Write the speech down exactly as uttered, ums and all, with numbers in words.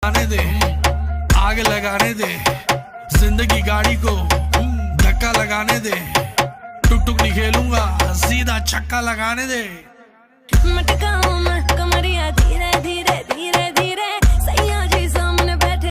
आने दे, आग लगाने दे, जिंदगी गाड़ी को धक्का लगाने दे, टुक टुक नहीं खेलूंगा, सीधा छक्का लगाने दे। मटका हूँ मैं